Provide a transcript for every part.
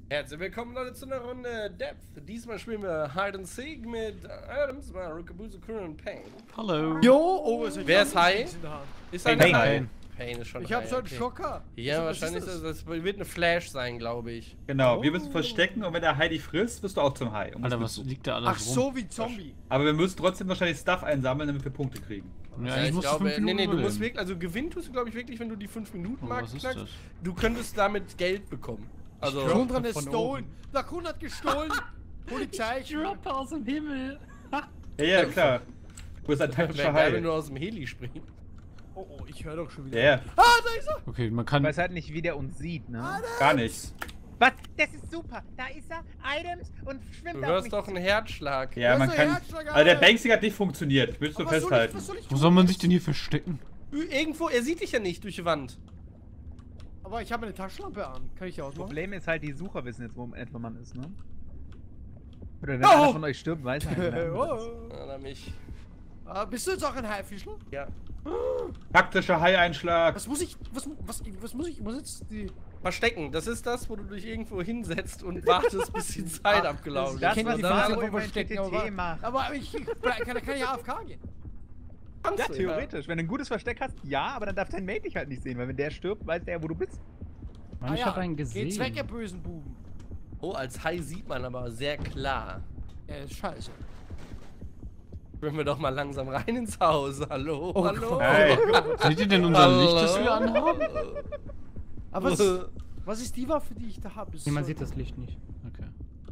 Herzlich willkommen Leute zu einer Runde Depth. Diesmal spielen wir Hide and Seek mit Adams, Rukabuzu, Kuren und Pain. Hallo. Jo, oh, Wer ist High? Ist ein Pain. High? Pain ist schon Ich hab High, so einen okay. Schocker. Ja, Was wahrscheinlich ist das wird eine Flash sein, glaube ich. Genau, wir müssen verstecken und wenn der Hai dich frisst, wirst du auch zum Hai. Alter, was liegt da alles Ach rum? so, wie Zombie. Aber wir müssen trotzdem wahrscheinlich Stuff einsammeln, damit wir Punkte kriegen. Ja, Ja, ich ich muss glaube, 5 Minuten nee, du musst überleben. wirklich, also gewinnen tust du glaube ich wirklich, wenn du die 5-Minuten-Marke was ist knackst. das? Du könntest damit Geld bekommen. Also, Kundran ist von stolen. Der Kun hat gestohlen. Polizei. Droppe aus dem Himmel. Ja, ja, klar. Du bist ein wäre taktischer geil, wenn Hai. du aus dem Heli springst. Oh, ich höre doch schon wieder. Ja, ja, Ah, da ist er. Okay, man kann... Ich weiß halt nicht, wie der uns sieht, ne? gar nicht. Was? Das ist super. Da ist er, Items und schwimmt Du auf hörst mich doch einen Herzschlag. Ja, Das man ist kann. ein Herzschlag, Also der Alter. Banksy hat nicht funktioniert. Ich will es nur Aber was soll festhalten. was soll ich Wo tun? soll man sich denn hier verstecken? Irgendwo, er sieht dich ja nicht durch die Wand. Aber ich habe eine Taschenlampe an. Kann ich die ausmachen? Problem ist halt, die Sucher wissen jetzt, wo etwa man ist, ne? Oder wenn einer von euch stirbt, weiß er halt wer anders ist. Oh. Oder mich. Ah, bist du jetzt auch ein Haifischl? Ja. Taktischer Hai-Einschlag. Was muss ich, was muss ich, ich muss jetzt die... Verstecken, das ist das, wo du dich irgendwo hinsetzt und wartest, bis die Zeit abgelaufen ist. Das, kennt was die die Phase Phase vom vom Verstecken, TTT macht. Aber kann ja AFK gehen. Kannst Ja, du, theoretisch. Wenn du ein gutes Versteck hast, ja, aber dann darf dein Mate dich halt nicht sehen, weil wenn der stirbt, weiß der, wo du bist. Mann, ich hab einen gesehen. Geht's weg, ihr bösen Buben. Oh, als Hai sieht man aber sehr klar. Er ist scheiße. Können wir doch mal langsam rein ins Haus. Hallo, Oh hallo. Gott. Hey. Seht ihr denn unser Licht, das wir anhaben? Aber was ist die Waffe, die ich da habe? Nee, man sieht das Licht nicht. Okay.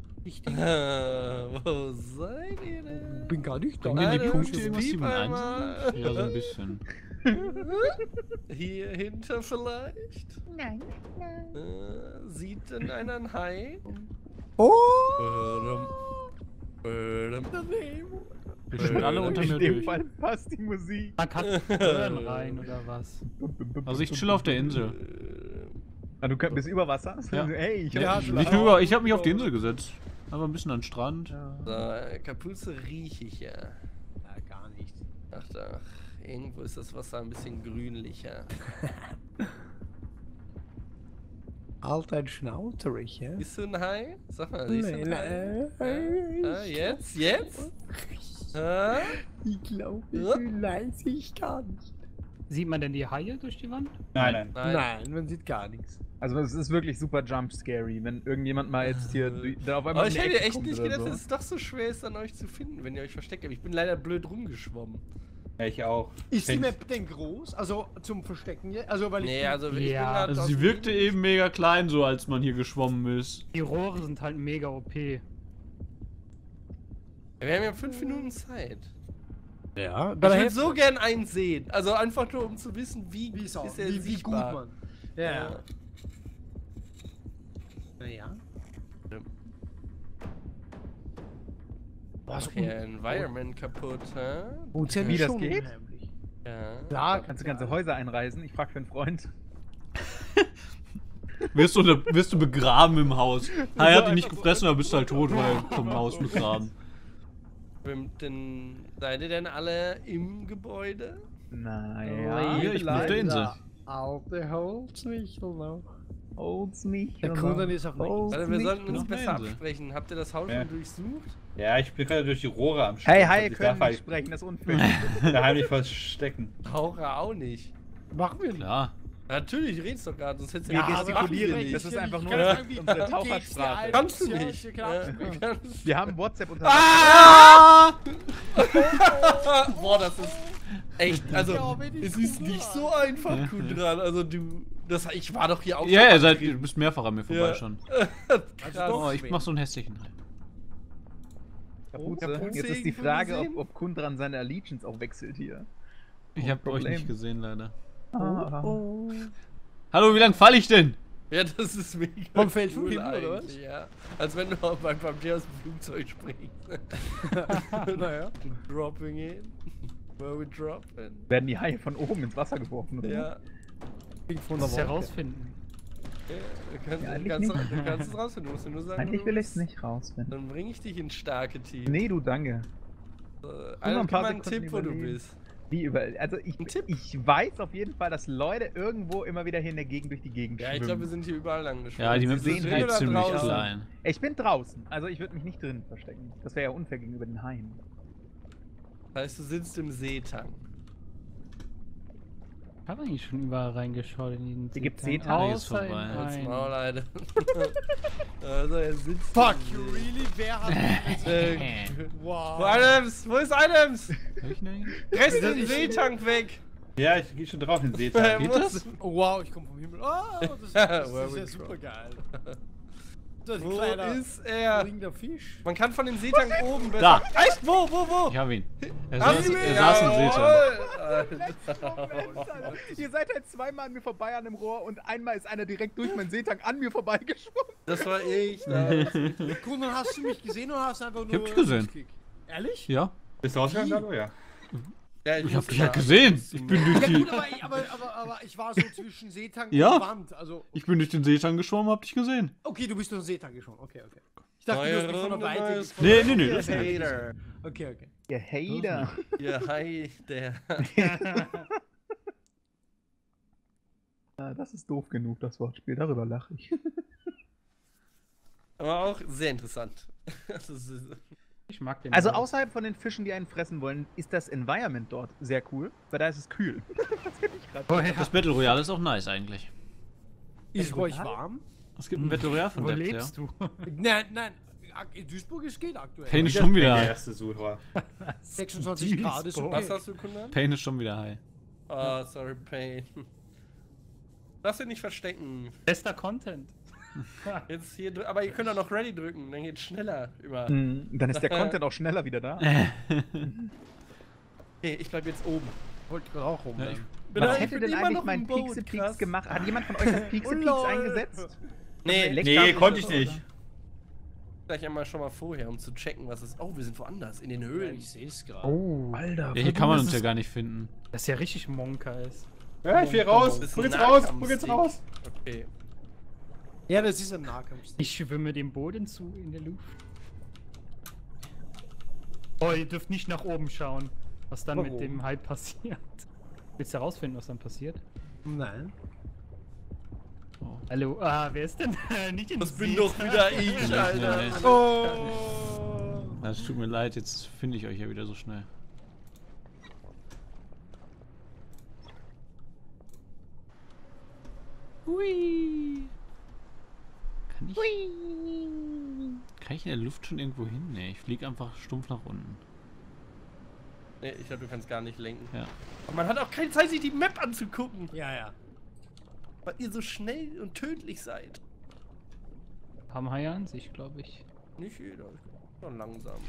Wo seid ihr denn? Bin gar nicht da. Bringen dir die Alter, Punkte irgendwas, die piep man einmal. einsammelt? Ja, so ein bisschen. Hier hinter vielleicht? Nein, Sieht denn einer einen Hai? Oh! Wir sind alle unter mir In dem durch. Fall passt die Musik. Man kann hören rein oder was? Also ich chill auf der Insel. Ah, du bist über Wasser? Ja. Hey, ich Ja, hab schon. Nicht nur über, ich habe mich auf die Insel gesetzt. Aber ein bisschen an den Strand. So, Kapuze rieche ich ja. Ja, gar nicht. Ach, irgendwo ist das Wasser ein bisschen grünlicher. Alter, ein Schnauzerig, ja? Bist du ein Hai? Sag mal, siehst du ein Hai? Jetzt? Ah? Ich glaube, Ja. weiß ich gar nicht. Sieht man denn die Haie durch die Wand? Nein, nein. Nein, man sieht gar nichts. Also es ist wirklich super jump scary, wenn irgendjemand mal jetzt hier da auf einmal Aber ich um die hätte Ecke echt kommt nicht oder gedacht, so. dass es doch so schwer ist, an euch zu finden, wenn ihr euch versteckt habt. Ich bin leider blöd rumgeschwommen. Ja, ich auch. Ist die Denk- Map denn groß? Also zum Verstecken hier? Also weil ich... Nee, also ich Ja, bin grad Also aus sie dem wirkte Liegen- eben mega klein, so als man hier geschwommen ist. Die Rohre sind halt mega OP. Wir haben ja 5 Minuten Zeit. Ja, Ich würde so gern einen sehen. Also einfach nur, um zu wissen, wie Wie ist er? ist er Wie gut sichtbar. man. Ja. Ja. Ach, hier Environment kaputt, hä? Wie das geht? Ja. Ja, Kannst du ganze Häuser einreißen? Ich frag für einen Freund. Wirst du begraben im Haus. Hai hat dich nicht gefressen, aber bist halt tot, weil vom Haus begraben. Seid ihr denn alle im Gebäude? Naja, Hier, ich bin auf der Insel. Alte Holzmichel noch. Holds mich. Der Kunde ist auf mich. Warte, wir sollten uns auf der besser Insel. absprechen. Habt ihr das Haus Ja. schon durchsucht? Ja, ich bin gerade durch die Rohre am Hey, Start. Haie Ich können darf nicht sprechen, das ist unfair. da heimlich verstecken. Taucher auch nicht. Machen wir nicht. Klar. Natürlich, redest doch gerade, sonst hättest du Wir ja gestikulieren, das ist einfach nur unsere Tauchersprache. Kannst du Ja, nicht. ich Ja, kann- kannst- Wir haben WhatsApp unter Boah, das ist echt, also Ja, wenn die es ist Kugel nicht so einfach, Kudran. Also ich war doch hier auch Ja, schon mal du bist mehrfach an mir vorbei Ja. schon. krass. Oh, ich mach so einen hässlichen Hai. Kapuze. Kapuze Jetzt ist die irgendwo Frage, gesehen? ob Kundran seine Allegiance auch wechselt hier. Ich hab euch Problem. nicht gesehen, leider. Oh. Hallo, wie lang falle ich denn? Ja, das ist mega Vom Feld cool hinten, oder was? eigentlich, ja. Als wenn du beim Tier aus dem Flugzeug springst. Naja. Dropping in. Where we dropping. Werden die Haie von oben ins Wasser geworfen, oder? Ja. Von Das herausfinden. Ja, eigentlich du kannst es rausfinden, du musst dir nur sagen, Eigentlich wo will du ich es bist. nicht rausfinden. Dann bringe ich dich ins starke Team. Nee, du, danke. Alter, ein gib paar mal einen Sekunden Tipp, wo du überleben. bist. Wie überall. Also ich weiß auf jeden Fall, dass Leute irgendwo immer wieder hier in der Gegend durch die Gegend Ja, schwimmen. ich glaube, wir sind hier überall lang geschwommen. Ja, die Map Bist du ist drin halt oder ziemlich draußen? klein. Ich bin draußen, also ich würde mich nicht drinnen verstecken. Das wäre ja unfair gegenüber den Haien. Das heißt, du sitzt im Seetang. Ich habe eigentlich schon überall reingeschaut in den Hier gibt's Seetang, Seetang. außer in Vorbei. Als einen. Maul, Alter. Also, er sitzt Fuck im you, See. really? Wer hat Wo Wow. Adams? Wo ist Adams? Hab ich denn? Rest den Seetank weg! Ja, ich gehe schon drauf in den Er Seetag. Geht muss- das? Oh, wow, ich komme vom Himmel. Oh, das ist Where we ja go. super geil. Das ist Wo ein kleiner ist er? fliegender Fisch. Man kann von dem Seetank oben besser. Da. Echt? Wo? Ich hab ihn. Er Hast saß, du er ihn? saß im Jawohl. Seetang. Alter. Ihr seid halt zweimal an mir vorbei an dem Rohr und einmal ist einer direkt durch meinen Seetank an mir vorbeigeschwommen. Das war ich. Da. Gut, dann hast du mich gesehen oder hast du einfach nur... hab dich gesehen. gekickt? Ehrlich? Ja, Bist du rausgegangen, Dado? Ja. Ja, ich hab musste dich halt da- gesehen. Ich bin durch Ja die, gut, aber ich war so zwischen Seetang Ja. und Wand. Also, ich bin durch den Seetang geschwommen, hab dich gesehen. okay, du bist durch den Seetang geschwommen. Okay. Ich dachte, Neue du hast mich von der Runde, Weite... neues Nee, Ihr das nicht. Hater. Okay. Ihr Hater. Ihr Hai, der. Ja, das ist doof genug, das Wortspiel. Darüber lache ich. Aber auch sehr interessant. Das ist, Ich mag den. Also auch. außerhalb von den Fischen, die einen fressen wollen, ist das Environment dort sehr cool, weil da ist es kühl. Das finde ich gerade. Oh, ja. Das Battle Royale ist auch nice eigentlich. Ist ruhig warm? Es gibt ein Battle Royale von Wo Depth, lebst ja. du? Nein. In Duisburg ist geht aktuell. Pain ist schon Der wieder. erste Sucher. 26 Grad ist Duisburg. was okay. hast du, Kunde? Pain ist schon wieder high. Oh, sorry, Pain. Lass ihn nicht verstecken. Bester Content. Jetzt hier, aber ihr könnt auch noch Ready drücken, dann geht's schneller über. Dann ist der Content auch schneller wieder da. Okay, ich bleib jetzt oben. Wollte ich gerade auch rum. Ja, ich- Was ich hätte bin denn immer eigentlich noch mein im Boot, Pixel-Peaks krass. gemacht? Hat jemand von euch das Pixel-Peaks lol. eingesetzt? Nee, Nee, konnte ich nicht. gleich einmal schon mal vorher, um zu checken, was ist. Oh, wir sind woanders, in den Ja, Höhlen. ich sehe es gerade. Oh, Alter. Ja, hier kann man uns ja gar nicht finden. Das ist ja richtig Monka ist. Ja, ich will raus. Das ist Wo ein geht's raus? Wo Nahkampfsieg. geht's raus? Okay. Ja, das ist ein Nahkampf. Ich schwimme dem Boden zu in der Luft. Oh, ihr dürft nicht nach oben schauen, was dann mit Warum? dem Hype passiert. Willst du herausfinden, was dann passiert? Nein. Hallo, wer ist denn nicht in Das bin doch wieder ich, Alter. Nee. Oh. Es tut mir leid, jetzt finde ich euch ja wieder so schnell. Hui. Kann ich in der Luft schon irgendwo hin? Nee, ich fliege einfach stumpf nach unten. Nee, ich glaube, du kannst gar nicht lenken. Ja. Und man hat auch keine Zeit, sich die Map anzugucken, Ja. weil ihr so schnell und tödlich seid. Haben Haie an sich, glaube ich. Nicht jeder, ich bin schon langsam.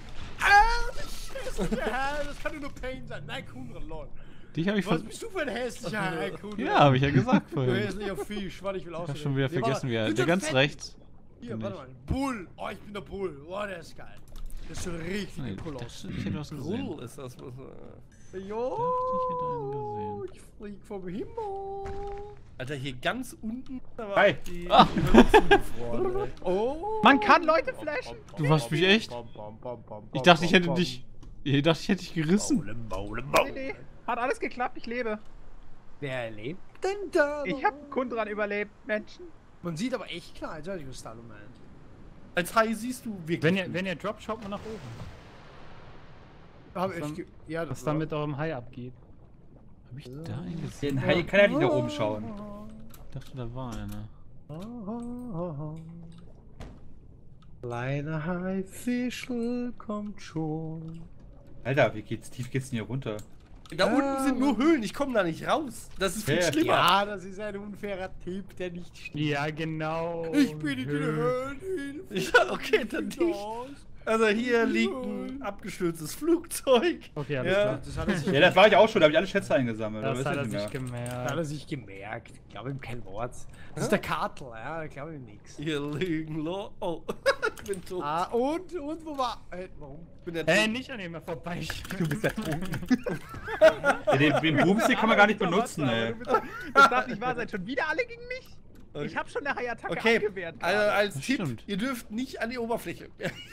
Ja, das kann nur Pain sein. Nein, Kundra, lol. Dich habe ich Was ver... bist du für ein hässlicher Kundra? Ja, habe ich ja gesagt Du vorhin. hässlicher Fisch. Warte, ich will Ich aussehen. habe schon wieder Nee, vergessen, wie er... warte. Der Du ganz fett. rechts. Hier, bin warte ich. mal. Bull. Oh, ich bin der Bull. Oh, der ist geil. Das ist so ein richtiger Nee, Koloss. ich hätte was gesehen. Cool ist das, was. Jo, Ich ich flieg vom Himmel. Alter, hier ganz unten. Da war Hi. die Hölle zugefroren, ey. Oh. Man kann Leute flashen? Du warst mich echt? Ich dachte, ich hätte dich... Ich dachte, ich hätte dich gerissen. Nee. Hat alles geklappt, ich lebe. Wer lebt denn da? Ich hab Kundran überlebt, Menschen. Man sieht aber echt klar, als hätte ich was da meint. Als Hai siehst du wirklich. Wenn ihr droppt, schaut mal nach oben. Hab Was ich dann- ja, Was dann mit eurem Hai abgeht. Hab ich da einen gesehen? Den Hai kann ja nicht nach oben schauen. Ich dachte, da war einer. Kleiner Haifischl kommt schon. Alter, wie tief geht's denn hier runter? Da unten sind nur Höhlen, ich komme da nicht raus. Das ist viel Ja, schlimmer. Ja, das ist ein unfairer Tipp, der nicht stimmt. Ja, genau. Ich bin in den Höhlen. Ja, okay, dann nicht. Also hier liegt ein abgestürztes Flugzeug. Okay, alles Ja. klar. Das hat er sich, Ja, das war ich auch schon, da habe ich alle Schätze eingesammelt. Das aber hat ist er nicht sich mehr. hat gemerkt. er sich gemerkt. Ich glaube ihm kein Wort. Das ist der Kartel, ja, da glaube ich ihm nichts. Hier liegen lo. Oh, ich bin tot. Ah, und wo war. Warum? Ich bin der tot. Nicht an ihm vorbei. Du bist ertrunken. Ja, den Boomstick kann man gar nicht benutzen, ey. Das darf nicht wahr sein. Schon wieder alle gegen mich? Ich habe schon eine Hai-Attacke Okay, abgewehrt. also gerade. als Das Tipp, stimmt. ihr dürft nicht an die Oberfläche.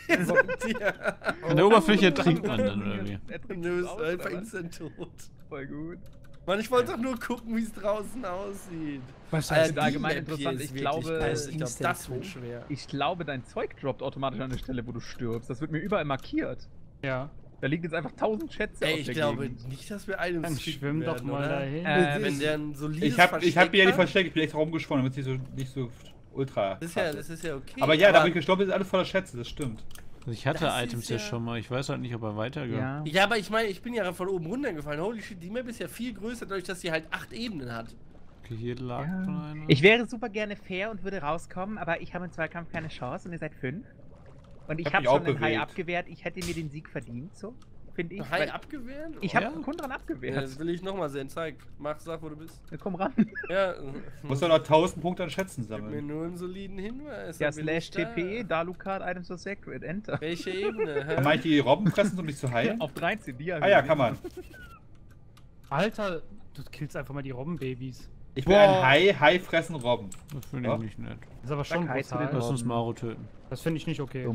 An der Oberfläche trinkt man dann, oder wie? Er trinkt Du es bist aus, einfach oder was? instant tot. Voll gut. Mann, ich wollte doch nur gucken, wie es draußen aussieht. Was Alter, heißt ist die allgemein Map hier interessant. ist Ich wirklich glaube, geil. Ich glaube, Instant das wird tot. schwer. Ich glaube, dein Zeug droppt automatisch an der Stelle, wo du stirbst. Das wird mir überall markiert. Ja. Da liegen jetzt einfach 1000 Schätze Ey, aus ich der glaube Gegend. nicht, dass wir Items Dann finden schwimm doch werden, mal oder? dahin. Wenn der ein solides Ich hab hier Versteck die hat, versteckt, ich bin extra rumgeschwommen, damit sie nicht so ultra. das ist ja okay. Aber ja, da bin ich gestorben, ist alles voller Schätze, das stimmt. Also ich hatte Das ist Items ja ja- schon mal. Ich weiß halt nicht, ob er weitergeht. Ja. Ja, aber ich meine, ich bin ja von oben runtergefallen. Holy shit, die Map ist ja viel größer, dadurch, dass sie halt 8 Ebenen hat. Okay, hier lag Ja. schon einer. Ich wäre super gerne fair und würde rauskommen, aber ich habe im Zweikampf keine Chance und ihr seid 5. Und ich Hab habe mich auch schon den Hai bewegt. abgewehrt. Ich hätte mir den Sieg verdient, so, finde ich. Hai weil abgewehrt? ich Oh. habe Kundran Ja, abgewehrt. das will ich nochmal sehen. Zeig. Sag, wo du bist. Komm ran. Ja. Muss doch noch 1000 Punkte an Schätzen Gib mir sammeln. nur einen soliden Hinweis. Ja, dann bin ich slash TP, da. Dalucard, Items of Sacred, Enter. Welche Ebene? Kann man die Robben fressen, um dich zu heilen? Auf 13, die Ah ja, kann man. Alter, du killst einfach mal die Robbenbabys. Ich bin ein Hai fressen Robben. Das finde Ja. ich nicht nett. Das ist aber schon Sag Hi zu den brutal. Lass uns Maro töten. Das finde ich nicht okay.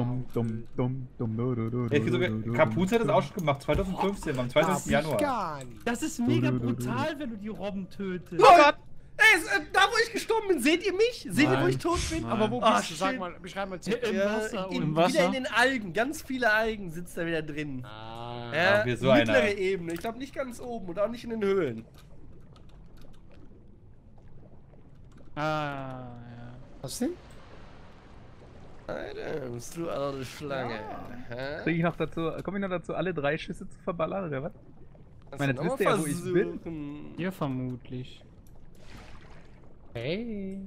Kapuze hat das auch schon gemacht, 2015, am 22. Januar. Gar nicht. Das ist mega brutal, wenn du die Robben tötest. Oh Gott! Ey, da wo ich gestorben bin, seht ihr mich? Seht ihr, wo Nein. ich tot bin? Nein. Aber wo Ah, bist du? Sag shit. mal, beschreib mal. Im Wasser in, und im Wasser? Wieder in den Algen. Ganz viele Algen sitzt da wieder drin. Ah. Ja, wir so mittlere einer. Ebene. Ich glaube nicht ganz oben und auch nicht in den Höhlen. Ah, ja. Was denn? Items, du alte Schlange. Hä? Krieg ich noch dazu, komme ich noch dazu, alle 3 Schüsse zu verballern, oder was? Kannst meine, du jetzt noch wisst ihr mal ja, wo ich bin. versuchen? Hier vermutlich. Hey.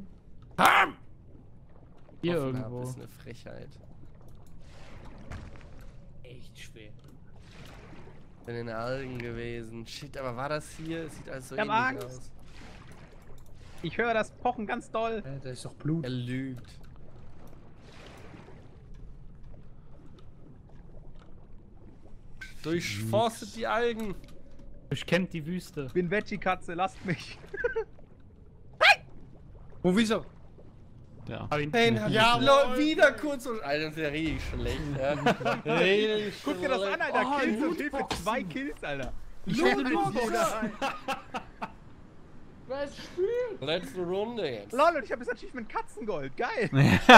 Hier Offen hab, irgendwo. ist eine Frechheit. Echt schwer. Bin in den Algen gewesen. Shit, aber war das hier? Es sieht alles so Ich hab ähnlich Angst. aus. Ich höre das Pochen ganz doll. Da ist doch Blut. Er lügt. Durchforstet die Algen. Durchkämmt die Wüste. Ich bin Veggie-Katze, lasst mich. Wo, wieso? Ja. Hab ihn Pain hat Ja, wieder kurz und. Alter, das ist ja richtig schlecht, ja. Richtig Guck dir das an, Alter. Oh, Kills und Hilfe, Lootboxen. 2 Kills, Alter. Was spielt? Letzte Runde jetzt. Lol, und ich habe das Achievement Katzengold. Geil.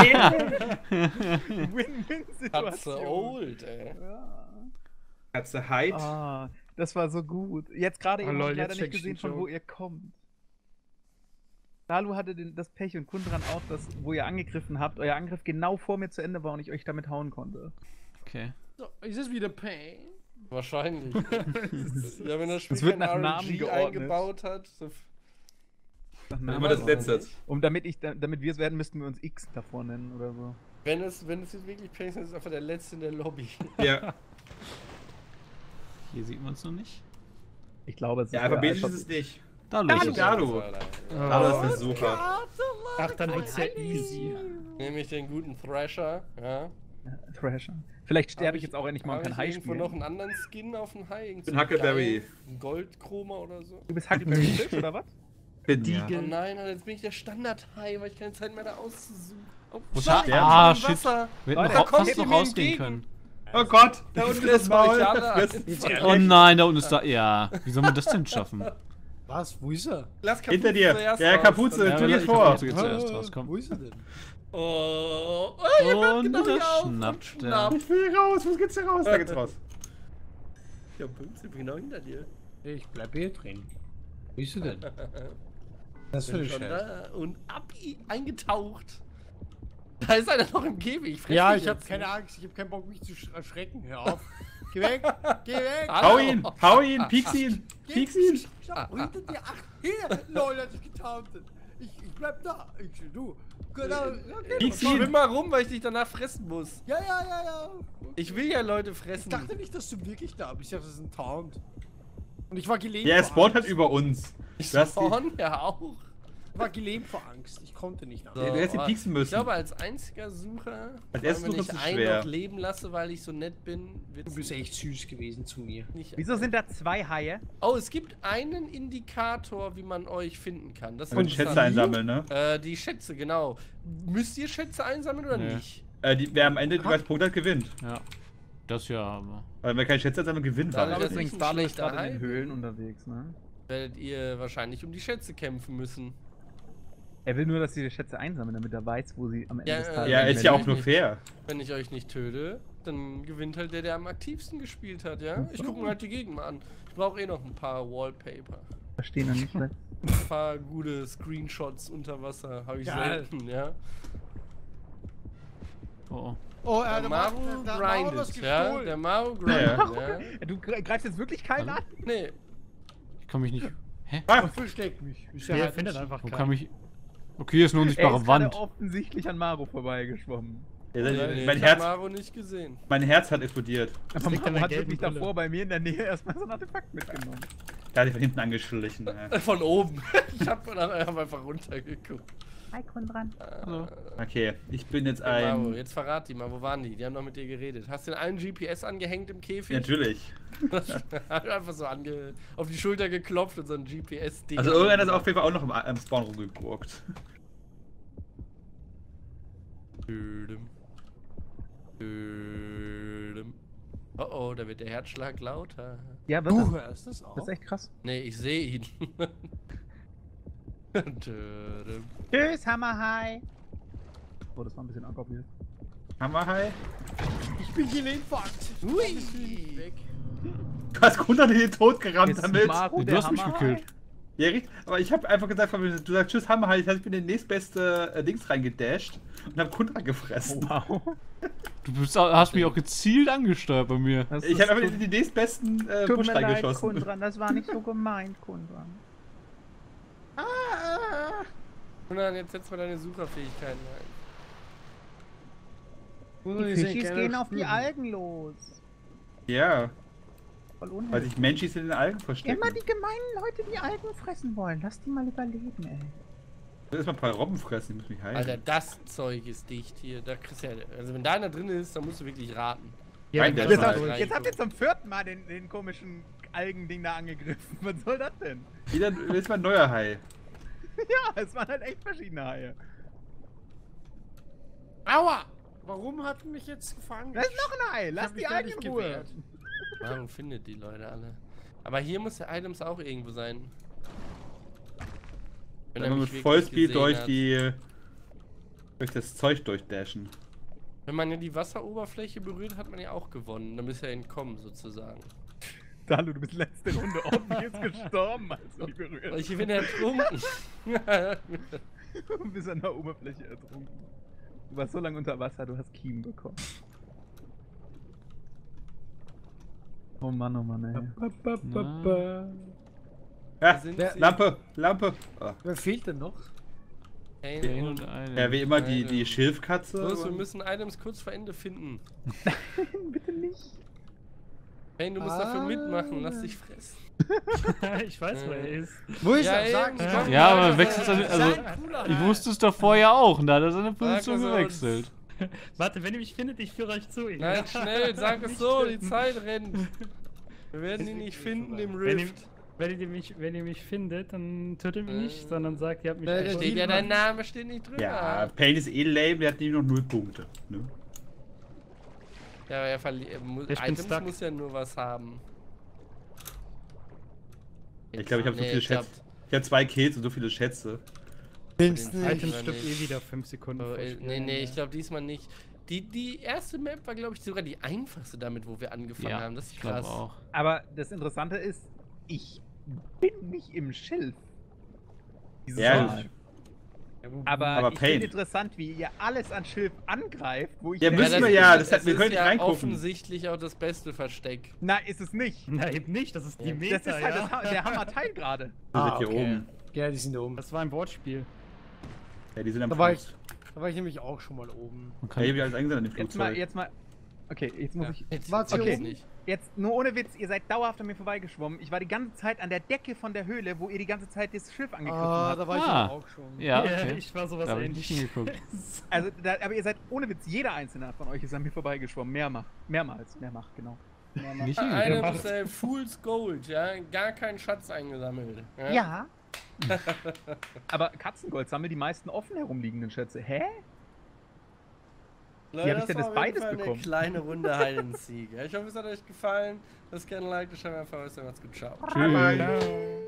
Win-Win-Situation. Katze old, ey. Katze Hyde. Ah, das war so gut. Jetzt gerade Oh, eben lol, hab ich leider jetzt nicht check ich gesehen, den von wo Joke. ihr kommt. Dalu hatte das Pech und Kundran auch, das, wo ihr angegriffen habt, euer Angriff genau vor mir zu Ende war und ich euch damit hauen konnte. Okay. So, ist es wieder Pain? Wahrscheinlich. Ja, wenn das Spiel Das wird kein nach Namen RNG geordnet. eingebaut hat. So Immer das letzte. Und damit wir es werden, müssten wir uns X davor nennen oder so. wenn es jetzt wirklich Pain ist, ist es einfach der Letzte in der Lobby. Ja. Hier sieht man es noch nicht. Ich glaube, es Ja, ist alphabetisch der ist es nicht. Da Dalu. los. Dalu. Dalu ist der Sucher. Ach, dann wird's ja easy. Nämlich den guten Thrasher, ja. Thrasher. Vielleicht sterbe Hab ich jetzt auch endlich mal und hab kann ich Hai irgendwo spielen. noch einen anderen Skin auf den Hai? bin Huckleberry. Ein Goldchroma oder so? Du bist Huckleberry Fish oder was? Bin Ja. Oh nein, Alter, jetzt bin ich der Standard-Hai, weil ich keine Zeit mehr da auszusuchen. Oh, Wo schau, ist ich der? bin Ah, im shit. Wasser. Wir Leute, hätten da noch kommt fast ihr noch mir rausgehen entgegen. können. Oh Gott, da unten ist Das war ich alle Maul. Oh nein, da unten ist da. Ja, wie soll man das denn schaffen? Was? Wo ist er? Lass Kapuze Hinter dir. zuerst Ja, raus. Kapuze, Dann- tu dir ich vor. Kapuze geht zuerst raus, komm. Wo ist er denn? Oh, ich hab Und genau da hier auf schnappt und er. schnapp. Ich will raus, wo geht's denn raus? Da geht's raus. Kapuze, ich bin genau hinter dir. Ich bleib hier drin. Wo ist er denn? Das für Bin eine schon Scheiße. da und eingetaucht. Da ist einer noch im Käfig. Ich fress Ja, dich ich hab jetzt. keine Angst. Ich hab keinen Bock, mich zu erschrecken. Hör auf. Geh weg. Geh weg. Hallo. Hau ihn, pieks ihn, pieks ihn. Schau, hinter dir. Ach, hier. Lol, hat dich getauntet. Ich bleib da. Du. Genau. Pieks Ich schwimm ihn. mal rum, weil ich dich danach fressen muss. Ja. Ich will ja Leute Ich fressen. dachte nicht, dass du wirklich da bist. Ich dachte, das ist ein Taunt. Und ich war gelegen. Ja, er spawnt halt über uns. Ich Du hast die- spawn ja auch. War gelähmt vor Angst. Ich konnte nicht nach. So, Du hättest ihn pieksen müssen. Ich glaube, als einziger Sucher, Als erster wenn Sucher ich ist es einen schwer. noch leben lasse, weil ich so nett bin, Du wird's bist echt süß gewesen zu mir. nicht. Wieso sind da 2 Haie? Oh, es gibt einen Indikator, wie man euch finden kann. Das ist Und Schätze interessant. einsammeln, ne? Die Schätze, genau. Müsst ihr Schätze einsammeln oder Nee. nicht? Wer am Ende die meisten Punkte hat, gewinnt. Ja. Das ja, aber. Weil wer keine Schätze einsammeln, gewinnt Dadurch, war. dass Deswegen ich ein Starlo ist schlechter gerade in den Hai Höhlen bin, unterwegs, ne? werdet ihr wahrscheinlich um die Schätze kämpfen müssen. Er will nur, dass sie die Schätze einsammeln, damit er weiß, wo sie am Ende Ja, des Tages Ja, wenn ist ja ich auch nur nicht- fair. Wenn ich euch nicht töte, dann gewinnt halt der am aktivsten gespielt hat, ja? Ich gucke mir halt die Gegend mal an. Ich brauche eh noch ein paar Wallpaper. verstehen noch nicht. Ein paar gute Screenshots unter Wasser. Habe ich Geil. selten, ja? Oh. Oh, Der Maru grindet, ja? Der Maru grindet, ja? Du greifst jetzt wirklich keinen an? Nee, Ich kann mich nicht. Hä? Ah, Versteck mich. Ist Der halt findet nicht- einfach Wo keinen. kann mich. Okay, hier ist eine Er unsichtbare ist gerade Wand. offensichtlich an Maru vorbeigeschwommen. ja, nee, mein, ich hab Herz, Maru nicht gesehen. mein Herz hat explodiert. Aber liegt an Maru der hat gelben wirklich Brille. davor bei mir in der Nähe erstmal so ein Artefakt mitgenommen. Der hat sich von hinten angeschlichen. Ja. Von oben. Ich hab einfach runtergeguckt. Hi, Konrad. Okay, ich bin jetzt Maru, ein. jetzt verrat die mal, wo waren die? Die haben doch mit dir geredet. Hast du den einen GPS angehängt im Käfig? Natürlich. Einfach so auf die Schulter geklopft und so ein GPS-Ding. Also irgendeiner ist auf jeden Fall auch noch im Spawn rumgeguckt. Dödem. Dödem. Oh oh, da wird der Herzschlag lauter. Ja, was? Du hörst das auch? Das ist echt krass. Nee, ich sehe ihn. Dödem. Tschüss, Hammerhai. Oh, das war ein bisschen ankopiert. Hammerhai. Ich bin gelähmt vor Angst. Hui. Weg. Du hast Grund an den Tod gerammt Ist damit. Maru Du der hast mich Hammerhai? gekillt. Ja, richtig. Aber ich habe einfach gesagt, du sagst Tschüss Hammerhai, das heißt, ich bin in den nächstbeste Dings reingedasht und hab Kundra gefressen. Wow. Hast mich auch gezielt angesteuert bei mir. Das Ich ist- habe einfach in den nächsten Tut Busch mir leid, reingeschossen. Kundran, das war nicht so gemeint, Kundran. Und dann jetzt setz mal deine Sucherfähigkeiten ein. Die Fischis gehen auf die Algen los. Ja, Voll weil unheimlich. sich Menschis in den Algen verstecken. Immer die gemeinen Leute, die Algen fressen wollen. Lass die mal überleben, ey. Ich will erstmal ein paar Robben fressen, die muss mich heilen. Alter, das Zeug ist dicht hier. Da kriegst du ja, also wenn da einer drin ist, dann musst du wirklich raten. Ja, Nein, der der ist ist halt halt- durch. Jetzt habt ihr zum 4. Mal den komischen Algending da angegriffen. Was soll das denn? Wieder ist mal ein neuer Hai. Ja, es waren halt echt verschiedene Haie. Aua! Warum hat mich jetzt gefangen? Da ist noch ein Hai. Lass hab mich die da Algen nicht in Ruhe. gewehrt. Warum findet die Leute alle? Aber hier muss der Items auch irgendwo sein. Wenn Wenn er man mich mit wirklich Vollspeed gesehen durch das Zeug durchdashen. hat. Wenn man ja die Wasseroberfläche berührt, hat man ja auch gewonnen. Dann bist du ja entkommen sozusagen. Dalu, du bist letzte Runde obvious gestorben, als du die Weil berührt ich bin ertrunken. Du bist an der Oberfläche ertrunken. Du warst so lange unter Wasser, du hast Kiemen bekommen. Oh Mann, ey. Ja, sind Wer- sie? Lampe, Lampe. Ah. Wer fehlt denn noch? Kane und Ja, wie immer die Schilfkatze. Los, wir müssen Items kurz vor Ende finden. Bitte nicht. Kane, du musst dafür mitmachen. Lass dich fressen. Ich weiß, wo er ist. Wo ist Ja, er? Sag eben. mir. Komm, Ja, aber sag wechselt das. er nicht. Also, Sein cooler ich Hai. wusste es doch vorher auch und da hat er seine Position es uns. gewechselt. Warte, wenn ihr mich findet, ich führe euch zu. Nein, schnell, sag es so, die Zeit rennt. Wir werden ihn nicht finden im Wenn ihr, Rift. wenn ihr mich findet, dann tötet mich nicht, sondern sagt, ihr habt mich Der gefunden. Steht ja dein Name, steht nicht drüber. Ja, Pain ist eh lame, der hat nämlich noch 0 Punkte. Ne? Ja, aber Ich bin Items stuck. muss ja nur was haben. Ich glaube, ich habe so Nee, viele ich glaub, Schätze. Ich habe 2 Kills und so viele Schätze. Nimm's Den nicht. Items Oder stirbt nicht. eh wieder 5 Sekunden. Oh, vor nee, Spielen. nee, ich glaube diesmal nicht. Die erste Map war, glaube ich, sogar die einfachste damit, wo wir angefangen haben. Das ist ich glaube krass. auch. Aber das Interessante ist, ich bin nicht im Schilf. Dieses Ja, Mal. Aber ich Pain. finde interessant, wie ihr alles an Schilf angreift, wo ich Ja, denke, müssen wir ja, das es hat- wir ist können nicht ja reingucken. offensichtlich auch das beste Versteck. Na, ist es nicht. Nein, eben nicht, das ist die Ja. Meta, Das ist halt ja. der Hammerteil gerade. Die sind hier oben. Ja, die sind oben. Das war ein Wortspiel. Ja, die sind am Da war Fuß. Da war ich nämlich auch schon mal oben. Man Ja, kann, hier hab ich alles eingesammelt in dem Jetzt mal, Flugzeug. jetzt mal. Okay, jetzt muss Ja, ich. jetzt Warte, okay. okay. nicht. Jetzt, nur ohne Witz, ihr seid dauerhaft an mir vorbeigeschwommen. Ich war die ganze Zeit an der Decke von der Höhle, wo ihr die ganze Zeit das Schiff angegriffen habt. da war ich Ah. aber auch schon. Ja, okay. Ich war sowas Da hab ich nicht ähnlich. hingeguckt. Also, aber ihr seid ohne Witz, jeder einzelne von euch ist an mir vorbeigeschwommen. Mehrmals, genau. Mehrmals. Nicht Einer hingeguckt. muss Fool's Gold, ja, gar keinen Schatz eingesammelt. Ja. Aber Katzengold sammelt die meisten offen herumliegenden Schätze. Hä? Leute, Wie hab ich denn war das auf jeden beides Fall bekommen? Eine kleine Runde Hide and Seek. Ja, ich hoffe, es hat euch gefallen. Lasst gerne ein Like, das schreibt einfach was. Macht's gut, ciao. Tschüss. Ciao.